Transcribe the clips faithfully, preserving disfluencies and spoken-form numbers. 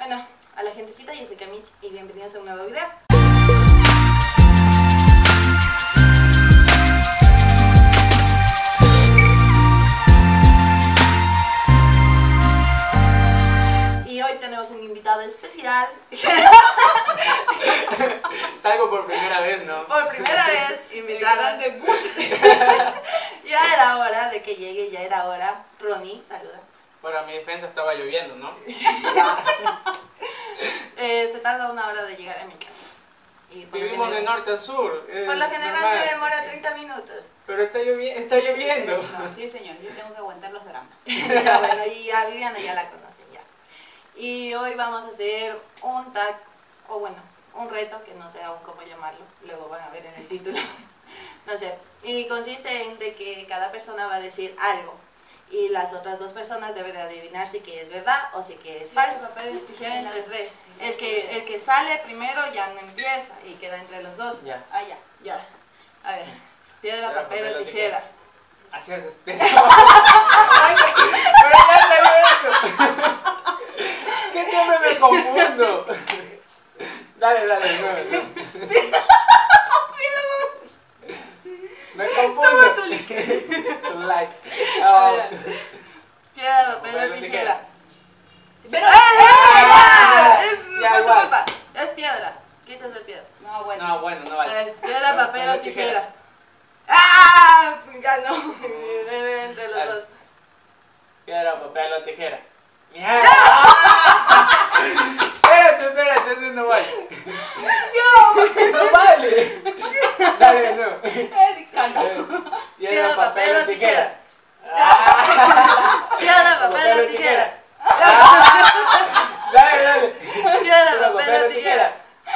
Bueno, a la gentecita, yo soy Camich y bienvenidos a un nuevo video. Y hoy tenemos un invitado especial. Salgo por primera vez, ¿no? Por primera vez, invitada de Ya era hora de que llegue, ya era hora. Ronnie, saluda. Bueno, a mi defensa estaba lloviendo, ¿no? eh, se tarda una hora de llegar a mi casa. Y por Vivimos de norte a sur. eh, Por lo general normal. se demora treinta minutos. Pero está, llovi está lloviendo. No, sí, señor, yo tengo que aguantar los dramas. Ya, bueno, y a Viviana ya la conocen ya. Y hoy vamos a hacer un tag, o bueno, un reto, que no sé aún cómo llamarlo, luego van a ver en el título. No sé, y consiste en de que cada persona va a decir algo y las otras dos personas deben de adivinar si que es verdad o si que es falso. Papel, tijera, entre tres. El que, el que sale primero ya no empieza y queda entre los dos. Ya. Ah, ya, ya. A ver, piedra, Piedra, papel o papel o tijera. Así es. Pero ya salió eso. ¿Qué siempre me confundo? Dale, dale, no, no. Me confundo. Tu like. Oh. Piedra, papel o tijera. Pero, ¡Ah! Es Ya, por tu igual. culpa. Es piedra. Quise hacer piedra. no, bueno. No, bueno, no A vale. ver, piedra, No, papel no, o tijera. ¡Ah! Ganó. Entre los Dale. dos. Piedra, papel o tijera. ¡Mierda! Espérate, espérate, eso no vale. ¡Yo! No vale. Dale, no. Eric, canta. Piedra, papel o tijera. Piedra, papel o tijera. Dale, dale. Piedra, papel o tijera.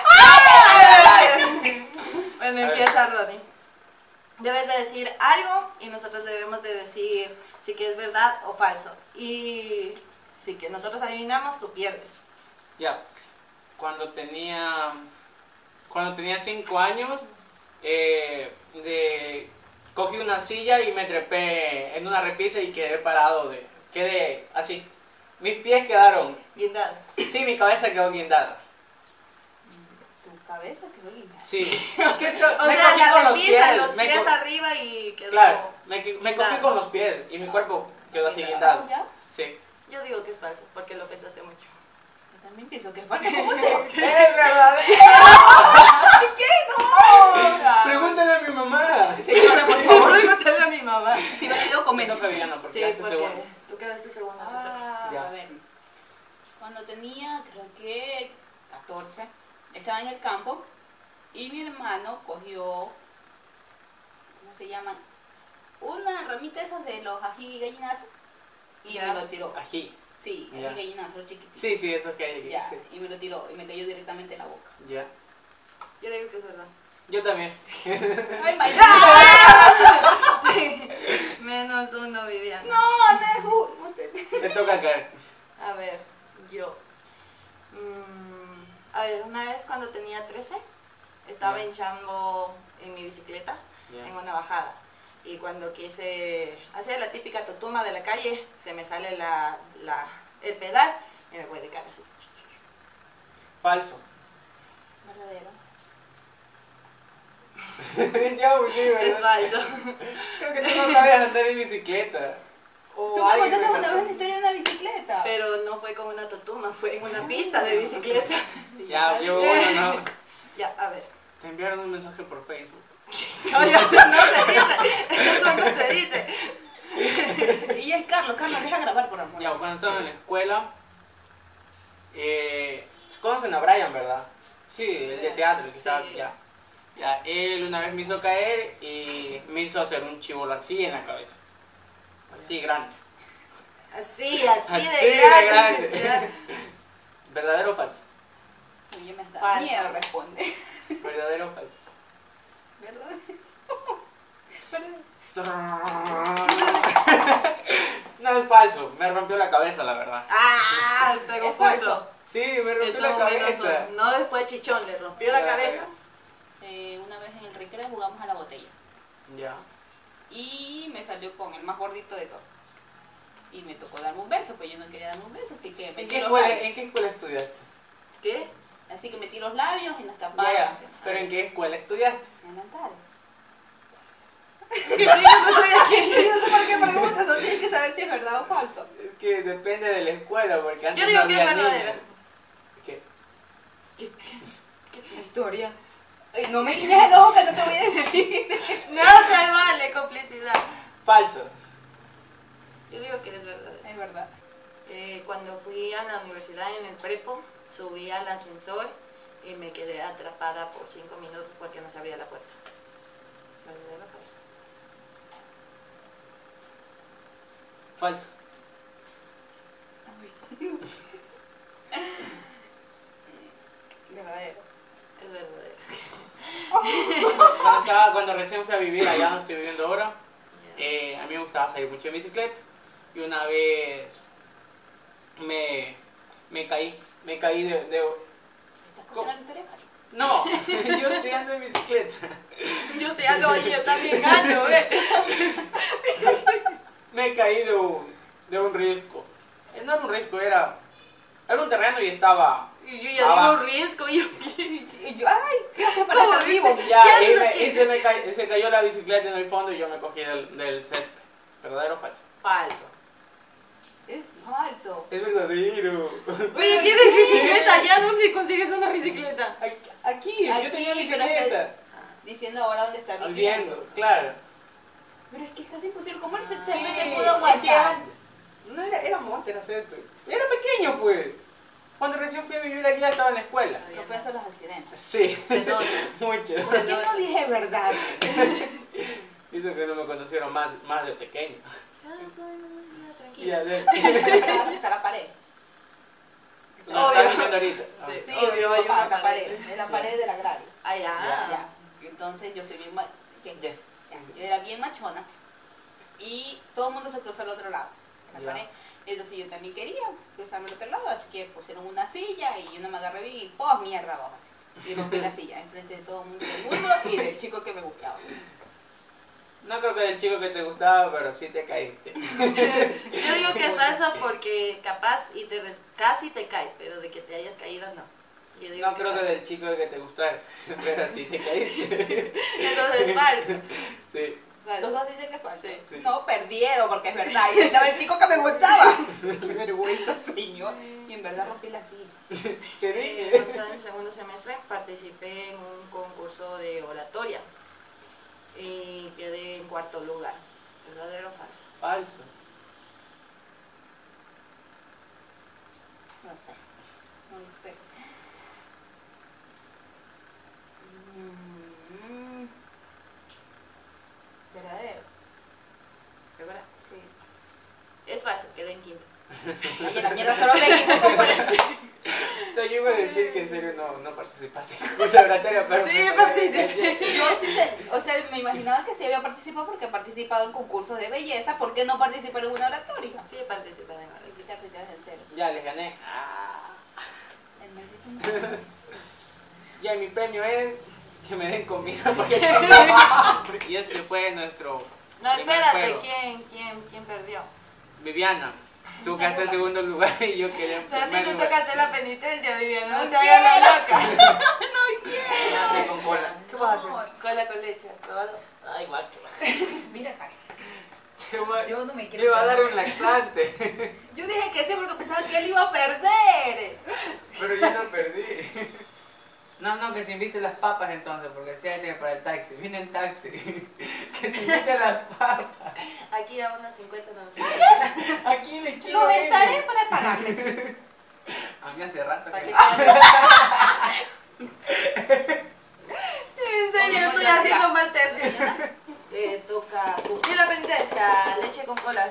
Bueno, A ver. empieza Ronnie. Debes de decir algo y nosotros debemos de decir si que es verdad o falso. Y si que nosotros adivinamos, tú pierdes. Ya, cuando tenía, cuando tenía cinco años, eh, de, cogí una silla y me trepé en una repisa y quedé parado, de, quedé así. Mis pies quedaron, Guindado. sí, mi cabeza quedó guindada. Tu cabeza quedó linda. Sí, es que esto, O me sea, cogí la con los repisa, pies, los me pies co- arriba y quedó. claro, me, me cogí guindado. con los pies y mi cuerpo quedó así guindado. ¿Ya? Sí. Yo digo que es falso, porque lo pensaste mucho. Yo también pienso que es falso como tú. ¡Es verdadero! ¿Qué? No. Pregúntale a mi mamá. Señora, por favor, pregúntale a mi mamá. Si no te dio No, comento. Fabiana, porque Sí, quedaste porque segundo. tú quedaste segundo. Ah, Ya. a ver. Cuando tenía, creo que catorce, estaba en el campo y mi hermano cogió, ¿cómo se llaman? Una ramita esas de los ají y gallinazos y Ya. me lo tiró. Ají. Sí, ají Ya. y gallinazos, los chiquititos. Sí, sí, eso que hay aquí. Ya, Sí. y me lo tiró y me cayó directamente en la boca. Ya. Yo digo que es verdad. Yo también. ¡Ay, my God! Menos uno, Viviana. No, Neju, usted. Te toca caer. A ver, yo. Mm, a ver, una vez cuando tenía trece, estaba Ya. hinchando en mi bicicleta Ya. en una bajada. Y cuando quise hacer la típica totuma de la calle, se me sale la, la, el pedal y me voy de cara así. Falso. Verdadero. Ya, pues sí, ¿verdad? Es falso. Creo que tú no sabes andar en bicicleta. O Tú me alguien contaste me una vez contó. la historia de una bicicleta. Pero no fue con una totuma, fue en una pista de bicicleta. Ya, yo uno, no. Ya, a ver. Te enviaron un mensaje por Facebook. No, ya, no se dice. Eso no se dice. Y es Carlos, Carlos, deja grabar por amor. Ya, cuando estaba en la escuela, eh, conocen a Brian, ¿verdad? Sí, el de teatro, el que estaba Sí. ya. Ya, él una vez me hizo caer y me hizo hacer un chivolo así en la cabeza. Así grande. Así, así, Así de de grande. grande. ¿Verdadero o falso? Oye, me da Falso. miedo responder. ¿Verdadero o falso? ¿Verdad? No es falso, me rompió la cabeza, la verdad. Ah, tengo Es falso. punto. Sí, me Le rompió la tuvo menos cabeza. uno. No después chichón, le rompió la Ya, cabeza. Eh, una vez en el recreo jugamos a la botella. Ya. Y me salió con el más gordito de todos. y me tocó darme un beso, pues yo no quería darme un beso, así que ¿En metí qué los escuela, labios. ¿en qué escuela estudiaste? ¿Qué? Así que metí los labios y las Ya, tapadas. ya, ¿pero en qué escuela estudiaste? En Antares. Sí, sí, yo no soy aquí. Yo no sé por qué preguntas, o tienes que saber si es verdad o falso. Es que depende de la escuela, porque antes Yo digo no que es había verdadera. niños. ¿Qué? La historia. Ay, no me guiñes el ojo que no te voy a decir. No se vale complicidad. Falso. Yo digo que es verdadera. Es verdad. Eh, cuando fui a la universidad en el prepo, subí al ascensor y me quedé atrapada por cinco minutos porque no se abría la puerta. ¿Verdadero o falso? Falso. Verdadero. Es verdadero. Cuando, estaba- cuando recién fui a vivir allá donde estoy viviendo ahora, eh, a mí me gustaba salir mucho en bicicleta. Y una vez me, me caí, me caí de... de- ¿Estás contando la historia, Mari? No, yo sí ando en bicicleta. Yo sé, ando ahí, yo también ando, ¿eh? Me caí de un, de un risco. Eh, No era un risco, era, era un terreno y estaba... Y yo ya Ah, digo riesgo, y yo... Y yo, ay, ¿qué hace para ¿Cómo estar vivo? dice? Ya, ¿Qué y, haces me- aquí? y se, me cay- se cayó la bicicleta en el fondo y yo me cogí del, del césped. ¿Verdadero o falso? Falso. Es falso. Es verdadero. Oye, ¿tienes bicicleta? ¿Allá dónde consigues una bicicleta? Aquí, aquí, yo Aquí, tenía pero bicicleta. Diciendo ahora dónde está viviendo. Viviendo, claro. Pero es que es casi imposible. ¿Cómo el Sí, césped te es pudo que aguantar? antes- no era, era monte, era césped. Era pequeño, pues. Cuando recién fui a vivir allá estaba en la escuela. No fue eso los accidentes. Sí, Se nota. mucho. ¿Por qué no dije verdad? Hizo que no me conocieron más, más de pequeño. Ah, soy una niña Y tranquila. a ver, Hasta la pared. no, Obvio. estás viviendo ahorita. Ah. Sí. Sí, Obvio, obvio, hay papá, una la pared. pared. Es la pared de la graria. Allá. Ya. Entonces yo soy bien ma- ¿qué? Ya. Ya, yo era bien machona y todo el mundo se cruzó al otro lado de la Ya. pared. Entonces yo también quería cruzarme al otro lado, así que pusieron una silla y yo no me agarré bien y ¡pum! Mierda, vamos así. Y rompí la silla enfrente de todo el mundo del mundo y del chico que me gustaba. No creo que del chico que te gustaba, pero sí te caíste. Yo digo que es falso porque capaz y te res- casi te caes, pero de que te hayas caído no. Yo digo No creo que falso. del chico que te gustara, pero sí te caíste. Entonces es falso. Sí. Los Falso. dos dicen que es falso. Sí. Sí. No, perdieron porque es verdad. Y estaba el chico que me gustaba. Qué vergüenza, señor. Y en verdad rompí la silla. ¿Qué Eh, dije? cuando estaba en el segundo semestre participé en un concurso de oratoria y quedé en cuarto lugar. ¿Verdadero o falso? Falso. No sé. No sé. Mm. ¿Verdadero? ¿Segura? Sí. Es falso, quedé en quinto. Ay, la mierda solo me equivoco por el... O sea, yo iba a decir que en serio no, no participaste en concurso de oratoria, pero... Sí, me- participé. Yo sí sé, o sea, me imaginaba que sí había participado porque he participado en concursos de belleza. ¿Por qué no participar en una oratoria? Sí, participé en oratoria. Y quitarte ya del cero. Ya les gané. Ah. El maldito mundo. Ya, mi premio es que me den comida porque tengo hambre. Y este fue nuestro... No, primer espérate, juego. ¿quién, quién, quién perdió? Viviana, tú quedaste en segundo lugar y yo quedé en A ti primer te lugar. toca hacer la penitencia, Viviana. No No te hagas la loca. Nace con cola. ¿Qué vas a hacer? No, cola con leche, ¿has probado? Ay, guacho. Mira, Karen. Te voy- Yo no me Le quiero iba a dar quedar. un laxante. Yo dije que sí porque pensaba que él iba a perder. Pero yo no perdí. No, no, que se invite las papas entonces, porque si hay para el taxi. Vine en taxi. Que se invite las papas. Aquí a unos cincuenta no sé. ¿A quién le quiero Los ver? estaré para pagarle. A mí hace rato ¿Para que... qué En serio, estoy haciendo mal tercio. Te toca cumplir la penitencia, leche con cola.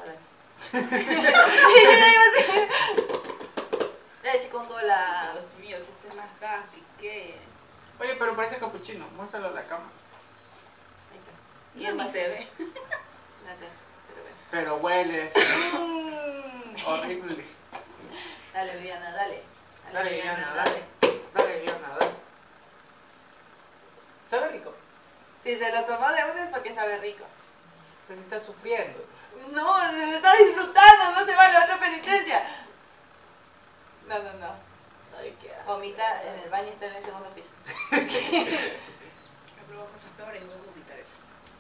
Leche con cola. Dios mío, si usted más gas que qué. Oye, pero parece capuchino. Muéstralo a la cama. Ahí está. Y él ni se ve. No sé, pero bueno. Pero huele. Mm, horrible. Dale, Viviana, dale. Dale, Viviana, dale. Dale, Viviana, dale. ¿Sabe rico? Si se lo tomó de uno es porque sabe rico. Pero estás sufriendo. No, se me está disfrutando, no se vale otra penitencia. No, no, no. Ay, qué asco. Vomita en el baño y está en el segundo piso. He probado cosas peores y voy a vomitar eso.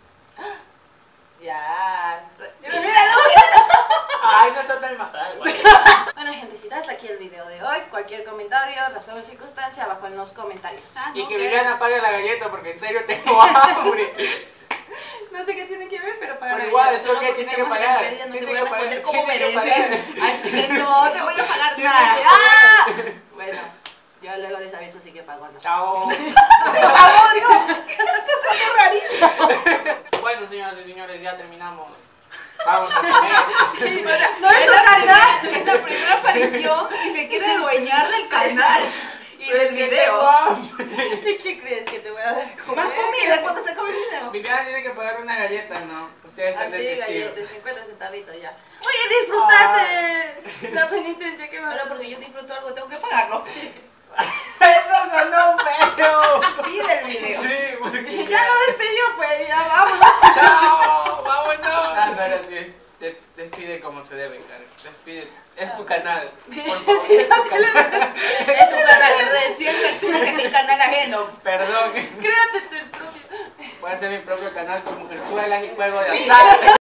Ya. Míralo, Ay, no está tan mal. Bueno, gentecita, hasta aquí el video de hoy. Cualquier comentario, razón o circunstancia, abajo en los comentarios. Ah, Y no, que ¿qué? Viviana apague la galleta porque en serio tengo hambre. No sé qué tiene que ver, pero para Pero la igual, vida. eso Solo que porque tiene que estamos en pagar. despedida, no te Tiene voy a que pagar, responder como tiene que mereces. pagar. Así que no te voy a pagar Tiene nada. que ¡Ah! Bueno, yo luego les aviso, así que pago no. Chao. ¡Se pagó, no! Esto suena rarísimo. Bueno, señoras y señores, ya terminamos. Vamos a comer. No es Es su la, canal. primera, es la primera aparición y se quiere adueñar del canal y del Tengo video. hambre. ¿Y qué crees que te voy a dar de comer? Más comida cuando se come el video. Viviana tiene que pagar una galleta, ¿no? Ustedes están Así, detectivos. galletas, cincuenta centavitos ya. Oye, disfrutaste la penitencia que me Ahora porque yo disfruto algo tengo que pagarlo. Eso sonó feo. Pide el video. Sí, porque Ya lo despidió, pues, ya vámonos. Chao, vámonos. Ah, no, ahora sí. Te- Despide como se debe, Karen. Despide. Es tu canal. Por favor, Sí, es tu canal. Es tu canal. Recién mencionas que es canal ajeno. Perdón. Créate tu propio. Voy a hacer mi propio canal con mujerzuelas y juego de azar.